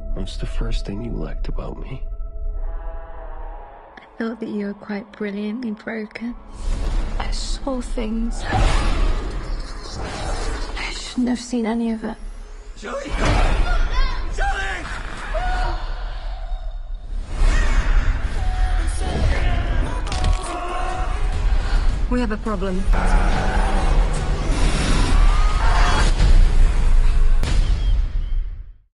What's the first thing you liked about me? I thought that you were quite brilliantly broken. I saw things. I shouldn't have seen any of it. Shelly! Shelly! We have a problem.